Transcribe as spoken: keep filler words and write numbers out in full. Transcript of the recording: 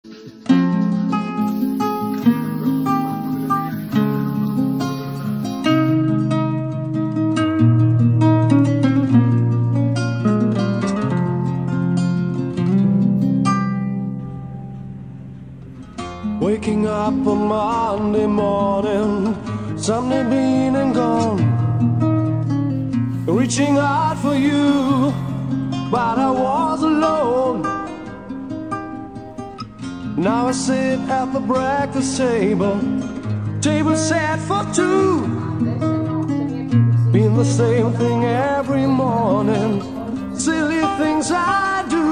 Waking up on Monday morning, Sunday been and gone, reaching out for you, but I was alone. Now I sit at the breakfast table, table set for two, been the same thing every morning, silly things I do.